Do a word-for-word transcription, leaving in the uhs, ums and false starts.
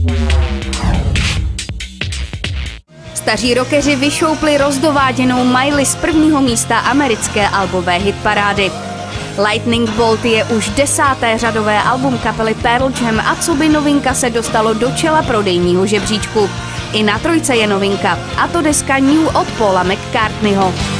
Staří rockeři vyšoupli rozdováděnou Miley z prvního místa americké albové hitparády. Lightning Bolt je už desáté řadové album kapely Pearl Jam a co by novinka se dostalo do čela prodejního žebříčku. I na trojce je novinka, a to deska New od Paula McCartneyho.